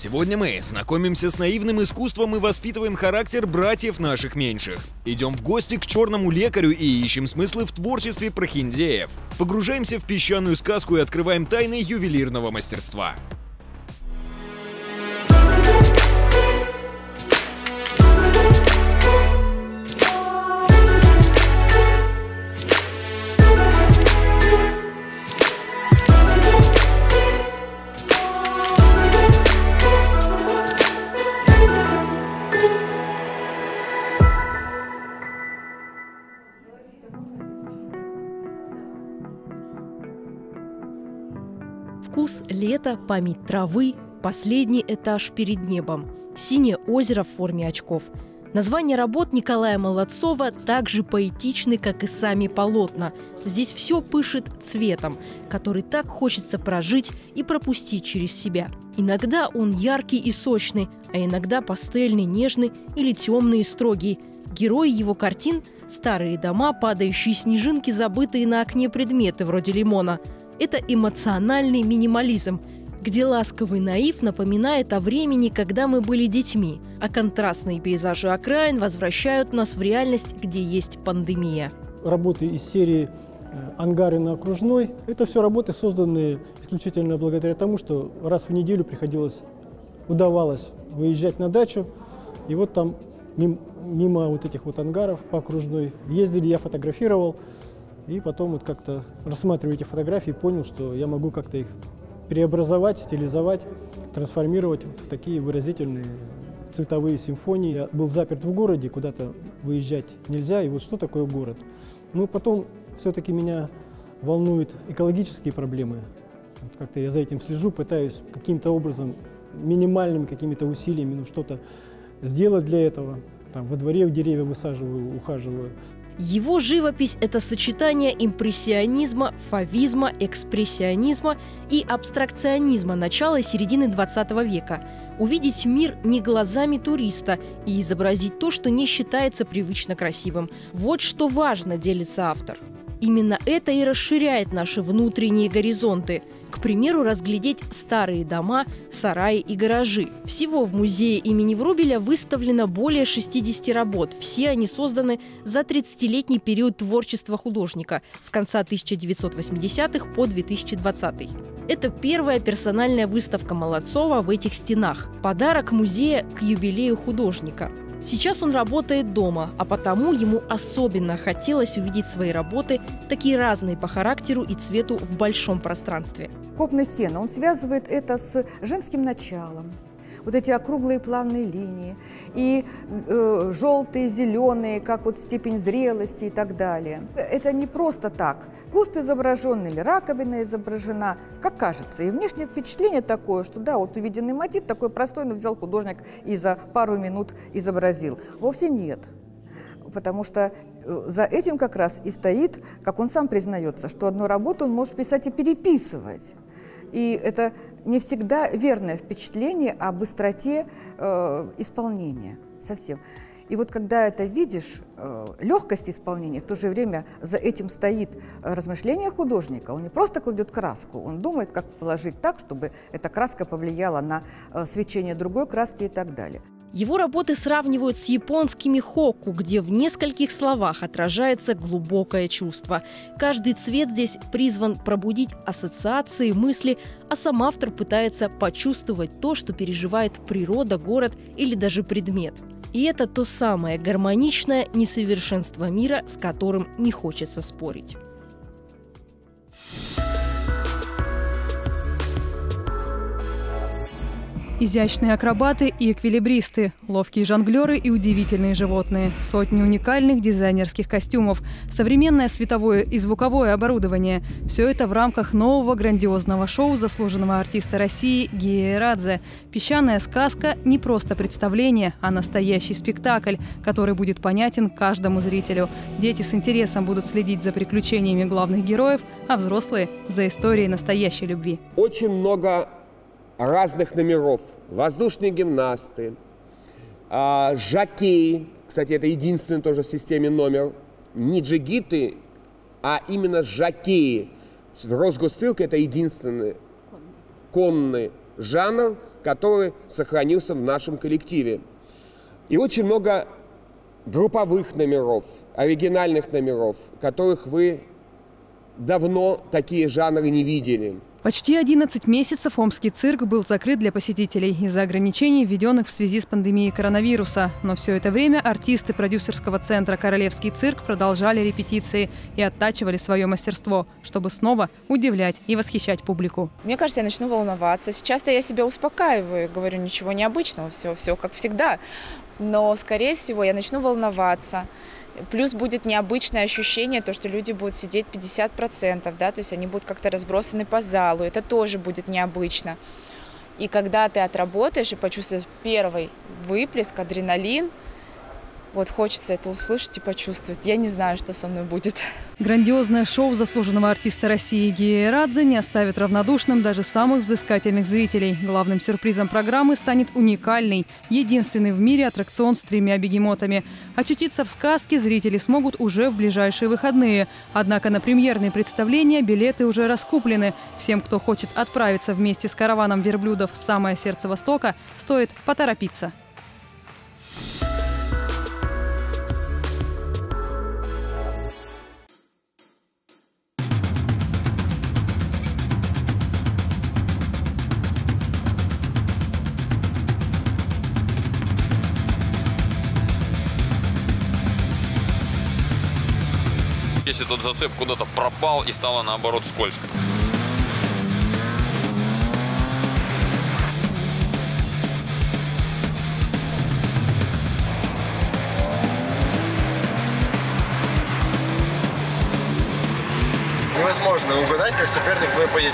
Сегодня мы знакомимся с наивным искусством и воспитываем характер братьев наших меньших. Идем в гости к черному лекарю и ищем смыслы в творчестве прохиндеев. Погружаемся в песчаную сказку и открываем тайны ювелирного мастерства. Вкус лета, память травы, последний этаж перед небом, синее озеро в форме очков. Названия работ Николая Молодцова так же поэтичны, как и сами полотна. Здесь все пышет цветом, который так хочется прожить и пропустить через себя. Иногда он яркий и сочный, а иногда пастельный, нежный или темный и строгий. Герои его картин – старые дома, падающие снежинки, забытые на окне предметы вроде лимона. Это эмоциональный минимализм, где ласковый наив напоминает о времени, когда мы были детьми, а контрастные пейзажи окраин возвращают нас в реальность, где есть пандемия. Работы из серии «Ангары на Окружной» – это все работы, созданные исключительно благодаря тому, что раз в неделю удавалось выезжать на дачу, и вот там мимо вот этих вот ангаров по Окружной ездили, я фотографировал. И потом вот как-то, рассматривая эти фотографии, понял, что я могу как-то их преобразовать, стилизовать, трансформировать в такие выразительные цветовые симфонии. Я был заперт в городе, куда-то выезжать нельзя, и вот что такое город? Ну, потом все-таки меня волнуют экологические проблемы. Вот как-то я за этим слежу, пытаюсь каким-то образом, минимальными какими-то усилиями, что-то сделать для этого. Там, во дворе деревья высаживаю, ухаживаю. Его живопись – это сочетание импрессионизма, фавизма, экспрессионизма и абстракционизма начала и середины XX века. Увидеть мир не глазами туриста и изобразить то, что не считается привычно красивым. Вот что важно, делится автор. Именно это и расширяет наши внутренние горизонты. К примеру, разглядеть старые дома, сараи и гаражи. Всего в музее имени Врубеля выставлено более 60 работ. Все они созданы за 30-летний период творчества художника с конца 1980-х по 2020. Это первая персональная выставка Молодцова в этих стенах. Подарок музея к юбилею художника. Сейчас он работает дома, а потому ему особенно хотелось увидеть свои работы, такие разные по характеру и цвету, в большом пространстве. Копны сена, он связывает это с женским началом. Вот эти округлые плавные линии, и желтые, зеленые, как вот степень зрелости и так далее. Это не просто так. Куст изображен или раковина изображена, как кажется. И внешнее впечатление такое, что да, вот увиденный мотив такой простой, но взял художник и за пару минут изобразил. Вовсе нет. Потому что за этим как раз и стоит, как он сам признается, что одну работу он может писать и переписывать. И это не всегда верное впечатление о быстроте исполнения совсем. И вот когда это видишь, легкость исполнения, в то же время за этим стоит размышление художника. Он не просто кладет краску, он думает, как положить так, чтобы эта краска повлияла на свечение другой краски и так далее. Его работы сравнивают с японскими хокку, где в нескольких словах отражается глубокое чувство. Каждый цвет здесь призван пробудить ассоциации, мысли, а сам автор пытается почувствовать то, что переживает природа, город или даже предмет. И это то самое гармоничное несовершенство мира, с которым не хочется спорить. Изящные акробаты и эквилибристы, ловкие жонглеры и удивительные животные, сотни уникальных дизайнерских костюмов, современное световое и звуковое оборудование – все это в рамках нового грандиозного шоу заслуженного артиста России Гия Эрадзе. «Песчаная сказка» – не просто представление, а настоящий спектакль, который будет понятен каждому зрителю. Дети с интересом будут следить за приключениями главных героев, а взрослые – за историей настоящей любви. Очень много разных номеров. Воздушные гимнасты, жокеи. Кстати, это единственный тоже в системе номер. Не джигиты, а именно жокеи. Росгоссылка – это единственный конный жанр, который сохранился в нашем коллективе. И очень много групповых номеров, оригинальных номеров, которых вы давно такие жанры не видели. Почти 11 месяцев Омский цирк был закрыт для посетителей из-за ограничений, введенных в связи с пандемией коронавируса. Но все это время артисты продюсерского центра «Королевский цирк» продолжали репетиции и оттачивали свое мастерство, чтобы снова удивлять и восхищать публику. Мне кажется, я начну волноваться. Сейчас-то я себя успокаиваю, говорю, ничего необычного, все как всегда. Но, скорее всего, я начну волноваться. Плюс будет необычное ощущение, то, что люди будут сидеть 50%, да, то есть они будут как-то разбросаны по залу, это тоже будет необычно. И когда ты отработаешь и почувствуешь первый выплеск, адреналин, вот хочется это услышать и почувствовать. Я не знаю, что со мной будет. Грандиозное шоу заслуженного артиста России Гия Эрадзе не оставит равнодушным даже самых взыскательных зрителей. Главным сюрпризом программы станет уникальный, единственный в мире аттракцион с 3 бегемотами. Очутиться в сказке зрители смогут уже в ближайшие выходные. Однако на премьерные представления билеты уже раскуплены. Всем, кто хочет отправиться вместе с караваном верблюдов в самое сердце Востока, стоит поторопиться. Если тот зацеп куда-то пропал и стало наоборот скользко. Невозможно угадать, как соперник твой поедет.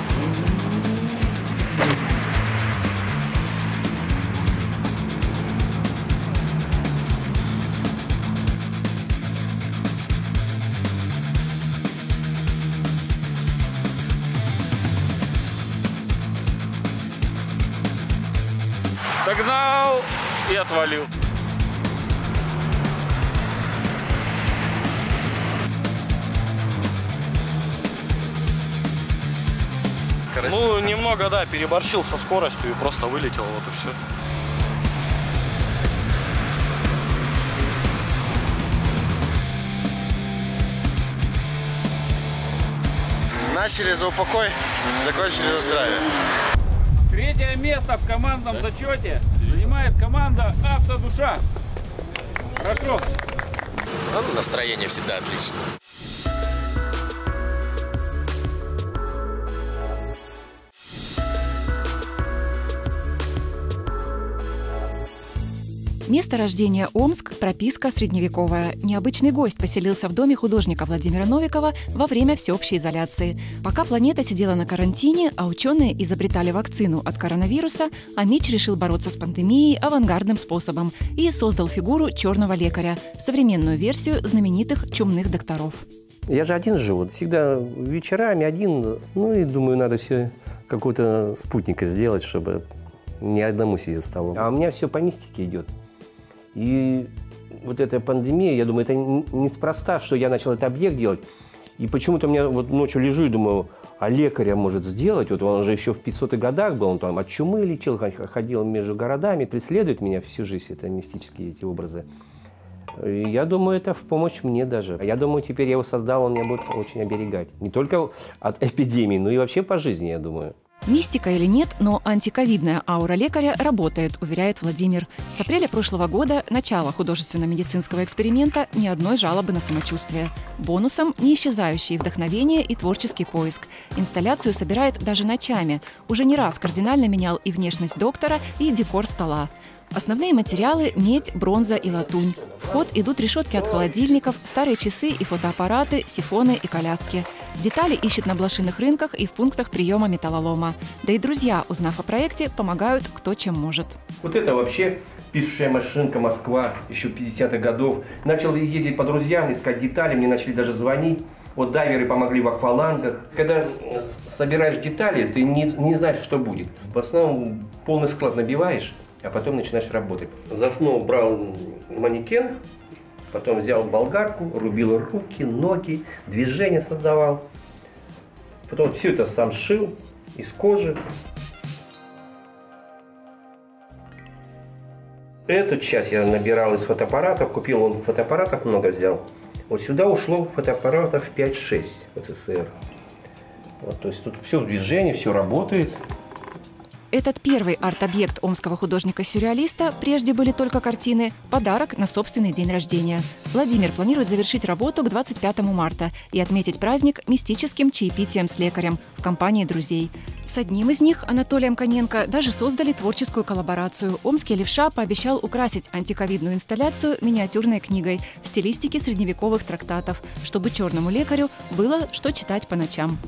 Догнал и отвалил. Ну, немного, да, переборщил со скоростью и просто вылетел, вот и все. Начали за упокой, закончили за здравие. 3-е место в командном зачете занимает команда «Автодуша». Хорошо. Ну, настроение всегда отлично. Место рождения Омск, прописка средневековая. Необычный гость поселился в доме художника Владимира Новикова во время всеобщей изоляции. Пока планета сидела на карантине, а ученые изобретали вакцину от коронавируса, Амич решил бороться с пандемией авангардным способом и создал фигуру черного лекаря, современную версию знаменитых чумных докторов. Я же один живу, всегда вечерами один. Ну и думаю, надо все какого-то спутника сделать, чтобы не одному сидеть за столом. А у меня все по мистике идет. И вот эта пандемия, я думаю, это неспроста, что я начал этот объект делать. И почему-то у меня вот ночью лежу и думаю, а лекаря может сделать? Вот он же еще в 500-х годах был, он там от чумы лечил, ходил между городами, преследует меня всю жизнь, это мистические эти образы. И я думаю, это в помощь мне даже. Я думаю, теперь я его создал, он меня будет очень оберегать. Не только от эпидемии, но и вообще по жизни, я думаю. Мистика или нет, но антиковидная аура лекаря работает, уверяет Владимир. С апреля прошлого года, начало художественно-медицинского эксперимента, ни одной жалобы на самочувствие. Бонусом – неисчезающие вдохновение и творческий поиск. Инсталляцию собирает даже ночами. Уже не раз кардинально менял и внешность доктора, и декор стола. Основные материалы – медь, бронза и латунь. В ход идут решетки от холодильников, старые часы и фотоаппараты, сифоны и коляски. Детали ищет на блошиных рынках и в пунктах приема металлолома. Да и друзья, узнав о проекте, помогают кто чем может. Вот это вообще пишущая машинка Москва еще 50-х годов. Начал ездить по друзьям, искать детали, мне начали даже звонить. Вот дайверы помогли в аквалангах. Когда собираешь детали, ты не знаешь, что будет. В основном полный склад набиваешь, а потом начинаешь работать. За основу брал манекен, потом взял болгарку, рубил руки, ноги, движения создавал. Потом все это сам сшил из кожи. Эту часть я набирал из фотоаппаратов, купил он фотоаппаратов, много взял. Вот сюда ушло фотоаппаратов 5-6 в СССР. Вот, то есть тут все в движении, все работает. Этот первый арт-объект омского художника-сюрреалиста, прежде были только картины, подарок на собственный день рождения. Владимир планирует завершить работу к 25 марта и отметить праздник мистическим чаепитием с лекарем в компании друзей. С одним из них, Анатолием Коненко, даже создали творческую коллаборацию. Омский левша пообещал украсить антиковидную инсталляцию миниатюрной книгой в стилистике средневековых трактатов, чтобы черному лекарю было что читать по ночам.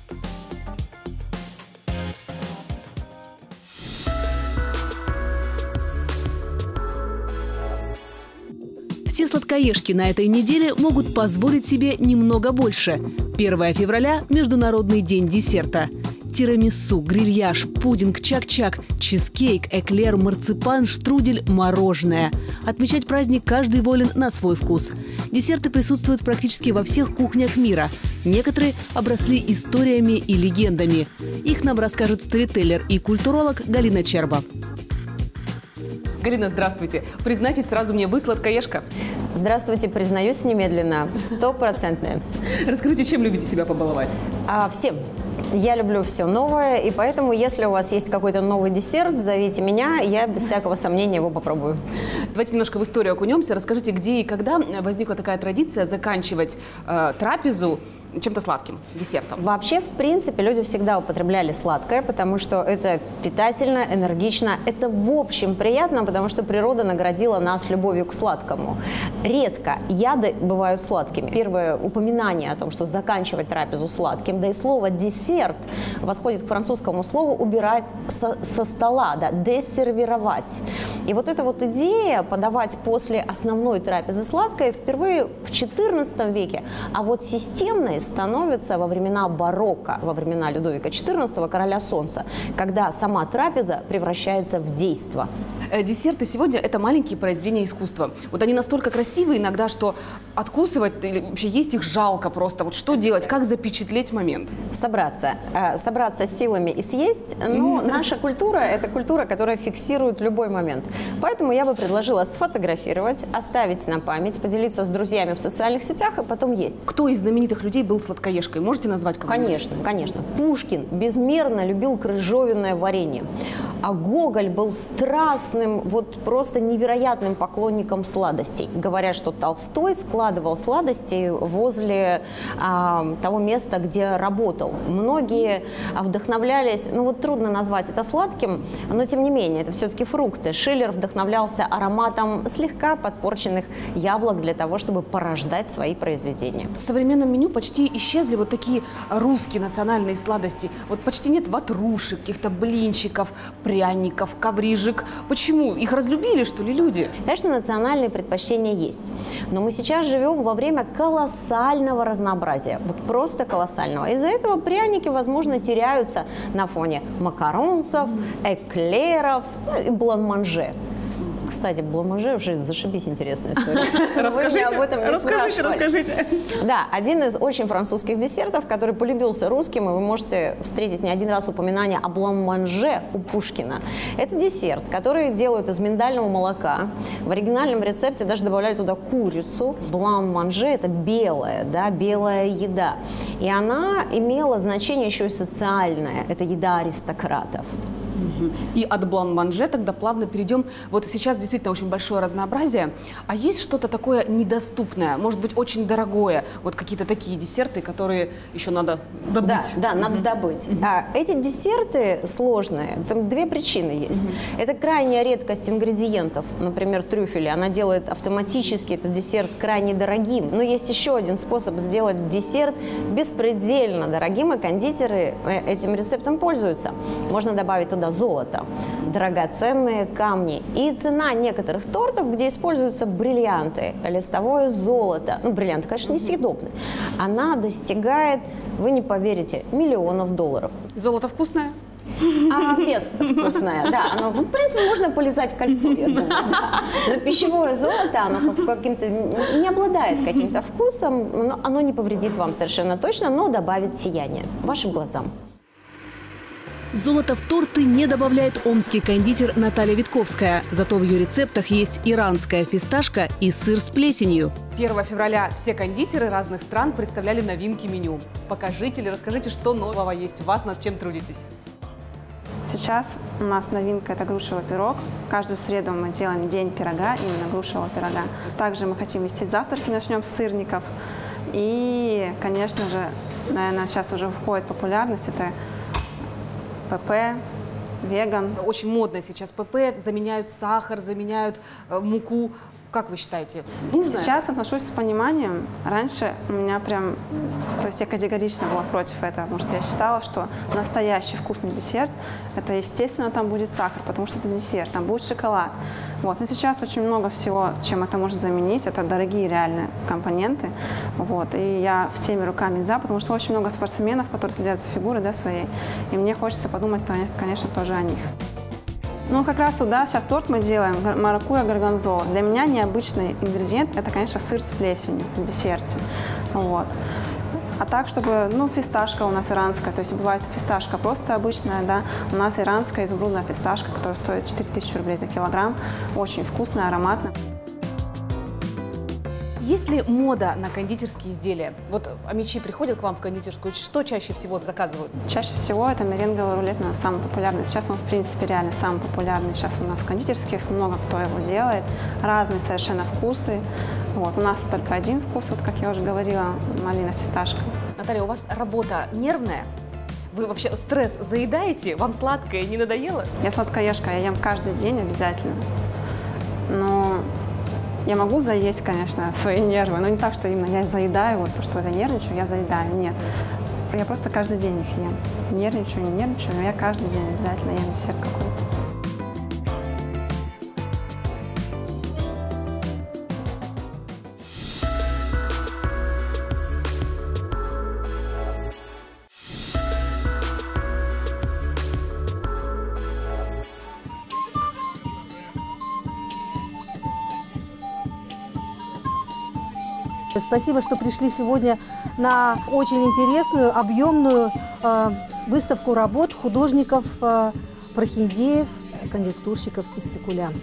Все сладкоежки на этой неделе могут позволить себе немного больше. 1 февраля – Международный день десерта. Тирамису, грильяж, пудинг, чак-чак, чизкейк, эклер, марципан, штрудель, мороженое. Отмечать праздник каждый волен на свой вкус. Десерты присутствуют практически во всех кухнях мира. Некоторые обросли историями и легендами. Их нам расскажет сторителлер и культуролог Галина Черба. Галина, здравствуйте. Признайтесь сразу мне, вы сладкоежка? Здравствуйте, признаюсь немедленно, 100%. Расскажите, чем любите себя побаловать? Всем. Я люблю все новое, и поэтому, если у вас есть какой-то новый десерт, зовите меня, я без всякого сомнения его попробую. Давайте немножко в историю окунемся. Расскажите, где и когда возникла такая традиция заканчивать трапезу чем-то сладким, десертом? Вообще, в принципе, люди всегда употребляли сладкое, потому что это питательно, энергично. Это в общем приятно, потому что природа наградила нас любовью к сладкому. Редко яды бывают сладкими. Первое упоминание о том, что заканчивать трапезу сладким, да и слово «десерт» восходит к французскому слову «убирать со стола», да, «десервировать». И вот эта вот идея подавать после основной трапезы сладкое впервые в XIV веке, а вот системной становится во времена барокко, во времена Людовика XIV, короля солнца, когда сама трапеза превращается в действо. Десерты сегодня – это маленькие произведения искусства. Вот они настолько красивые иногда, что откусывать или вообще есть их жалко просто. Вот что делать, как запечатлеть момент? Собраться силами и съесть. Но наша культура – это культура, которая фиксирует любой момент. Поэтому я бы предложила сфотографировать, оставить на память, поделиться с друзьями в социальных сетях и потом есть. Кто из знаменитых людей был сладкоежкой? Можете назвать кого-нибудь? Конечно. Пушкин безмерно любил крыжовенное варенье. А Гоголь был страстным, вот просто невероятным поклонником сладостей. Говорят, что Толстой складывал сладости возле того места, где работал. Многие вдохновлялись, ну вот трудно назвать это сладким, но тем не менее, это все-таки фрукты. Шиллер вдохновлялся ароматом слегка подпорченных яблок для того, чтобы порождать свои произведения. В современном меню почти исчезли вот такие русские национальные сладости. Вот почти нет ватрушек, каких-то блинчиков, пряников, коврижек. Почему? Их разлюбили, что ли, люди? Конечно, национальные предпочтения есть. Но мы сейчас живем во время колоссального разнообразия. Вот просто колоссального. Из-за этого пряники, возможно, теряются на фоне макаронцев, эклеров и блан-манже. Кстати, блан-манже уже зашибись интересная история. Расскажите. Да, один из очень французских десертов, который полюбился русским, и вы можете встретить не один раз упоминание о блан-манже у Пушкина. Это десерт, который делают из миндального молока. В оригинальном рецепте даже добавляют туда курицу. Блан-манже – это белая еда. И она имела значение еще и социальное. Это еда аристократов. И от блан-манже тогда плавно перейдем. Вот сейчас действительно очень большое разнообразие. А есть что-то такое недоступное, может быть, очень дорогое? Вот какие-то такие десерты, которые еще надо добыть. Да, надо добыть. Эти десерты сложные. Там две причины есть. Это крайняя редкость ингредиентов. Например, трюфели. Она делает автоматически этот десерт крайне дорогим. Но есть еще один способ сделать десерт беспредельно дорогим, и кондитеры этим рецептом пользуются. Можно добавить туда золото, драгоценные камни. И цена некоторых тортов, где используются бриллианты, листовое золото, ну, бриллианты, конечно, несъедобны, она достигает, вы не поверите, миллионов долларов. Золото вкусное? Безвкусное, да. Оно, в принципе, можно полизать кольцо, я думаю. Да. Но пищевое золото, оно каким-то не обладает каким-то вкусом, но оно не повредит вам совершенно точно, но добавит сияние вашим глазам. Золото в торты не добавляет омский кондитер Наталья Витковская. Зато в ее рецептах есть иранская фисташка и сыр с плесенью. 1 февраля все кондитеры разных стран представляли новинки меню. Покажите или расскажите, что нового есть у вас, над чем трудитесь. Сейчас у нас новинка – это грушевый пирог. Каждую среду мы делаем день пирога, именно грушевого пирога. Также мы хотим вести завтраки, начнем с сырников. И, конечно же, наверное, сейчас уже входит популярность – это ПП, веган. Очень модно сейчас ПП, заменяют сахар, заменяют муку. Как вы считаете, нужно? Сейчас отношусь с пониманием. Раньше у меня прям, то есть я категорично была против этого, потому что я считала, что настоящий вкусный десерт, это, естественно, там будет сахар, потому что это десерт, там будет шоколад. Вот. Но сейчас очень много всего, чем это может заменить, это дорогие реальные компоненты. Вот. И я всеми руками за, потому что очень много спортсменов, которые следят за фигурой, да, своей, и мне хочется подумать, конечно, тоже о них. Ну, как раз, да, сейчас торт мы делаем, маракуйя горгонзола. Для меня необычный ингредиент – это, конечно, сыр с плесенью в десерте. Вот. А так, чтобы, ну, фисташка у нас иранская, то есть бывает фисташка просто обычная, да. У нас иранская изумрудная фисташка, которая стоит 4000 рублей за килограмм. Очень вкусная, ароматная. Есть ли мода на кондитерские изделия? Вот амичи приходят к вам в кондитерскую, что чаще всего заказывают? Чаще всего это меренговый рулет, самый популярный. Сейчас он, в принципе, реально самый популярный. Сейчас у нас в кондитерских много кто его делает. Разные совершенно вкусы. Вот. У нас только один вкус, вот как я уже говорила, малина-фисташка. Наталья, у вас работа нервная? Вы вообще стресс заедаете? Вам сладкое не надоело? Я сладкоежка, я ем каждый день обязательно. Но я могу заесть, конечно, свои нервы, но не так, что именно я заедаю, вот то, что я нервничаю, я заедаю. Нет. Я просто каждый день их ем. Нервничаю, не нервничаю, но я каждый день обязательно ем десерт какой-то. Спасибо, что пришли сегодня на очень интересную, объемную выставку работ художников, прохиндеев, конъюнктурщиков и спекулянтов.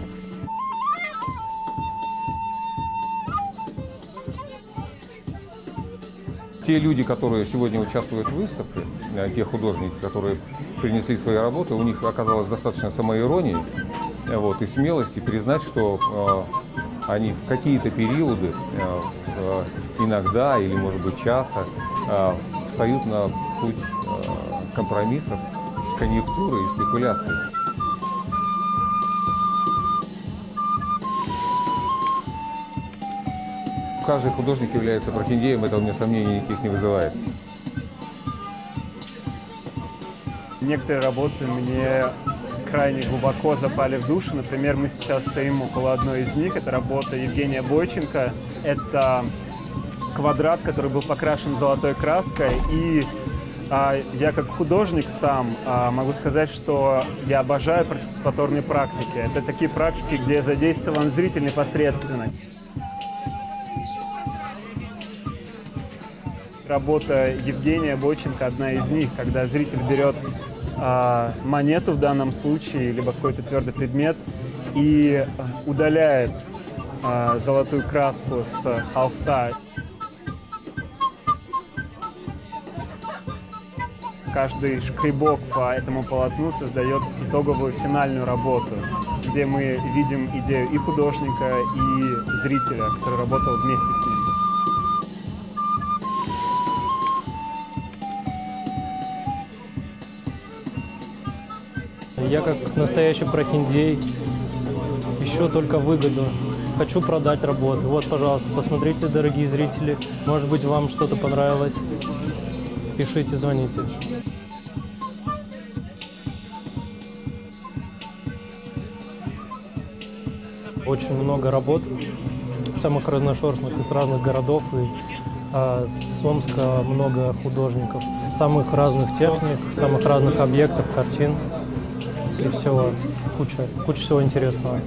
Те люди, которые сегодня участвуют в выставке, те художники, которые принесли свои работы, у них оказалось достаточно самоиронии, вот, и смелости признать, что они в какие-то периоды, иногда или, может быть, часто встают на путь компромиссов, конъюнктуры и спекуляций. Каждый художник является прохиндеем, это у меня сомнений никаких не вызывает. Некоторые работы мне крайне глубоко запали в душу. Например, мы сейчас стоим около одной из них. Это работа Евгения Бойченко. Это квадрат, который был покрашен золотой краской. И я как художник сам могу сказать, что я обожаю партиципаторные практики. Это такие практики, где задействован зритель непосредственно. Работа Евгения Бойченко одна из них, когда зритель берет монету в данном случае, либо какой-то твердый предмет, и удаляет золотую краску с холста. Каждый шкребок по этому полотну создает итоговую финальную работу, где мы видим идею и художника, и зрителя, который работал вместе с ним. Я как настоящий прохиндей ищу только выгоду. Хочу продать работы. Вот, пожалуйста, посмотрите, дорогие зрители. Может быть, вам что-то понравилось. Пишите, звоните. Очень много работ, самых разношерстных из разных городов. И с Омска много художников. Самых разных техник, самых разных объектов, картин. И всего, куча всего интересного.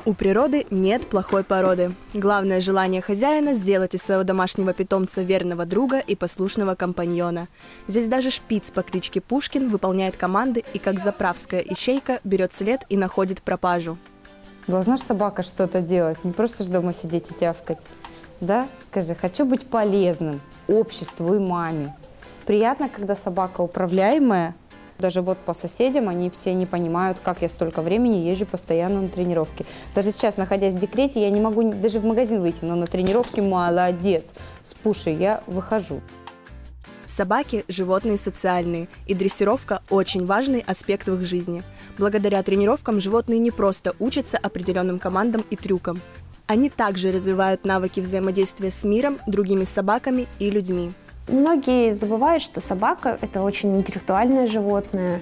У природы нет плохой породы. Главное желание хозяина – сделать из своего домашнего питомца верного друга и послушного компаньона. Здесь даже шпиц по кличке Пушкин выполняет команды и, как заправская ищейка, берет след и находит пропажу. Должна же собака что-то делать, не просто же дома сидеть и тявкать. Да? Скажи, хочу быть полезным обществу и маме. Приятно, когда собака управляемая. Даже вот по соседям они все не понимают, как я столько времени езжу постоянно на тренировки. Даже сейчас, находясь в декрете, я не могу даже в магазин выйти, но на тренировке молодец. С Пушей я выхожу. Собаки – животные социальные, и дрессировка – очень важный аспект в их жизни. Благодаря тренировкам животные не просто учатся определенным командам и трюкам. Они также развивают навыки взаимодействия с миром, другими собаками и людьми. Многие забывают, что собака – это очень интеллектуальное животное.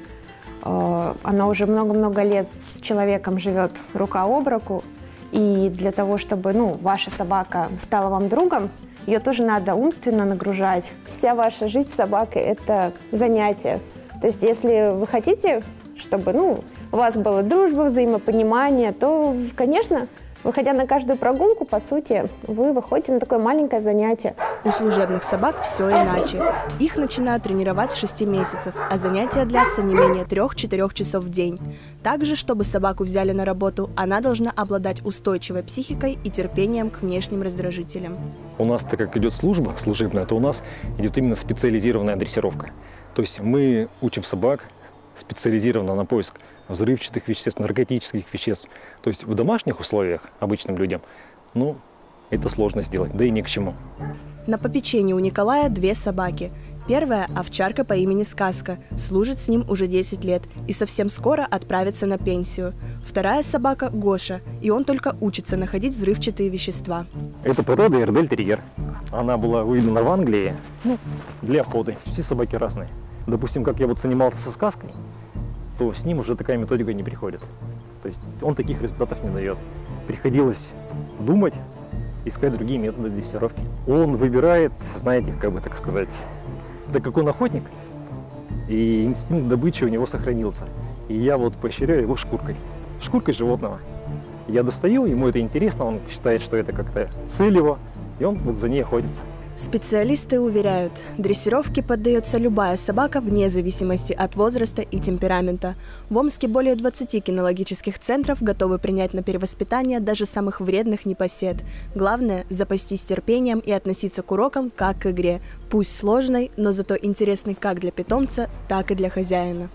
Она уже много-много лет с человеком живет рука об руку. И для того, чтобы ваша собака стала вам другом, ее тоже надо умственно нагружать. Вся ваша жизнь с собакой – это занятие. То есть если вы хотите, чтобы у вас была дружба, взаимопонимание, то, конечно, выходя на каждую прогулку, по сути, вы выходите на такое маленькое занятие. У служебных собак все иначе. Их начинают тренировать с 6 месяцев, а занятия длятся не менее 3-4 часов в день. Также, чтобы собаку взяли на работу, она должна обладать устойчивой психикой и терпением к внешним раздражителям. У нас, так как идет служба служебная, то у нас идет именно специализированная дрессировка. То есть мы учим собак специализированно на поиск взрывчатых веществ, наркотических веществ. То есть в домашних условиях обычным людям, это сложно сделать, да и ни к чему. На попечении у Николая 2 собаки. Первая – овчарка по имени Сказка, служит с ним уже 10 лет и совсем скоро отправится на пенсию. Вторая собака – Гоша, и он только учится находить взрывчатые вещества. Это порода эрдель-терьер. Она была выведена в Англии для охоты. Все собаки разные. Допустим, как я занимался со Сказкой, то с ним уже такая методика не приходит. То есть он таких результатов не дает. Приходилось думать, искать другие методы дрессировки. Он выбирает, знаете, так сказать, так как он охотник, и инстинкт добычи у него сохранился. И я поощряю его шкуркой животного. Я достаю, ему это интересно, он считает, что это как-то цель его, и он за ней охотится. Специалисты уверяют, дрессировке поддается любая собака вне зависимости от возраста и темперамента. В Омске более 20 кинологических центров готовы принять на перевоспитание даже самых вредных непосед. Главное – запастись терпением и относиться к урокам как к игре. Пусть сложной, но зато интересной как для питомца, так и для хозяина.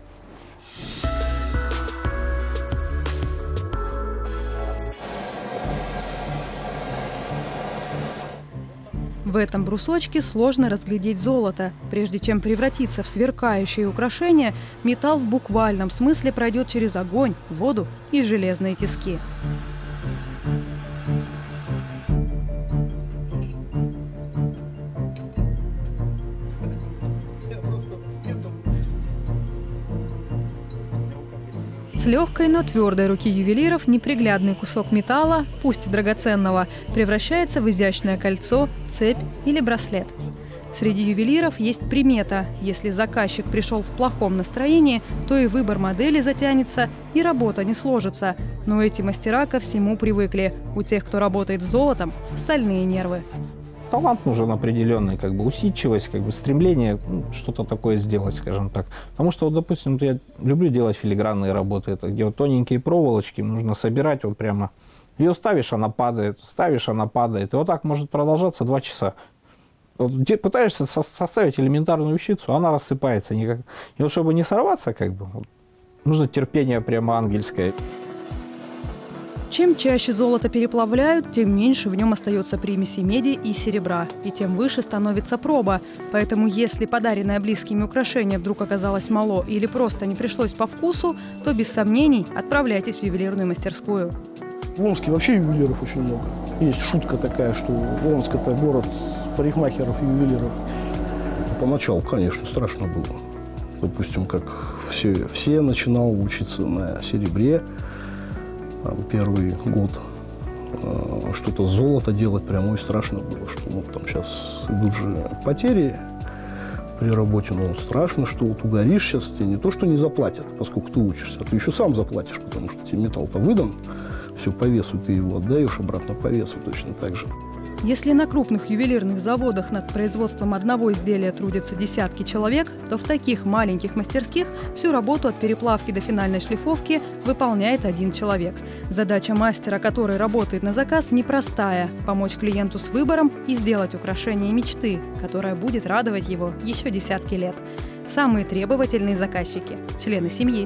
В этом брусочке сложно разглядеть золото. Прежде чем превратиться в сверкающее украшение, металл в буквальном смысле пройдет через огонь, воду и железные тиски. С легкой, но твердой руки ювелиров неприглядный кусок металла, пусть и драгоценного, превращается в изящное кольцо, цепь или браслет. Среди ювелиров есть примета. Если заказчик пришел в плохом настроении, то и выбор модели затянется, и работа не сложится. Но эти мастера ко всему привыкли. У тех, кто работает с золотом, стальные нервы. Талант нужен определенный, усидчивость, стремление что-то такое сделать, скажем так. Потому что, допустим, я люблю делать филигранные работы, это где тоненькие проволочки нужно собирать прямо. Ее ставишь, она падает, ставишь, она падает. И вот так может продолжаться 2 часа. Пытаешься составить элементарную вещицу, она рассыпается никак. И чтобы не сорваться, нужно терпение прямо ангельское. Чем чаще золото переплавляют, тем меньше в нем остается примесей меди и серебра, и тем выше становится проба. Поэтому если подаренное близкими украшение вдруг оказалось мало или просто не пришлось по вкусу, то без сомнений отправляйтесь в ювелирную мастерскую. В Омске вообще ювелиров очень много. Есть шутка такая, что Омск – это город парикмахеров и ювелиров. Поначалу, конечно, страшно было. Допустим, как все начинал учиться на серебре. Первый год что-то золото делать прямо и страшно было, что сейчас идут же потери при работе, но страшно, что угоришь сейчас, тебе не то, что не заплатят, поскольку ты учишься, ты еще сам заплатишь, потому что тебе металл-то выдан, все по весу, ты его отдаешь обратно по весу точно так же. Если на крупных ювелирных заводах над производством одного изделия трудятся десятки человек, то в таких маленьких мастерских всю работу от переплавки до финальной шлифовки выполняет один человек. Задача мастера, который работает на заказ, непростая – помочь клиенту с выбором и сделать украшение мечты, которое будет радовать его еще десятки лет. Самые требовательные заказчики – члены семьи.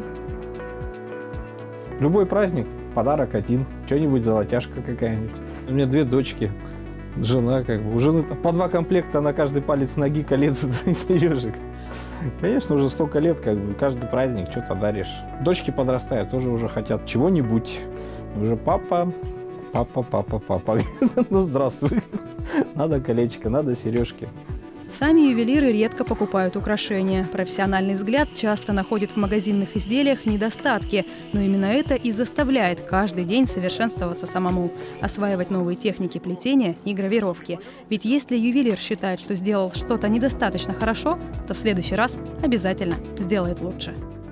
Любой праздник – подарок один, что-нибудь золотяшка какая-нибудь. У меня 2 дочки. Жена, как бы, у жены по 2 комплекта на каждый палец ноги, колец и сережек. Конечно, уже столько лет, как бы, каждый праздник что-то даришь. Дочки подрастают, тоже уже хотят чего-нибудь. Уже папа. Ну, здравствуй. Надо колечко, надо сережки. Сами ювелиры редко покупают украшения. Профессиональный взгляд часто находит в магазинных изделиях недостатки, но именно это и заставляет каждый день совершенствоваться самому, осваивать новые техники плетения и гравировки. Ведь если ювелир считает, что сделал что-то недостаточно хорошо, то в следующий раз обязательно сделает лучше.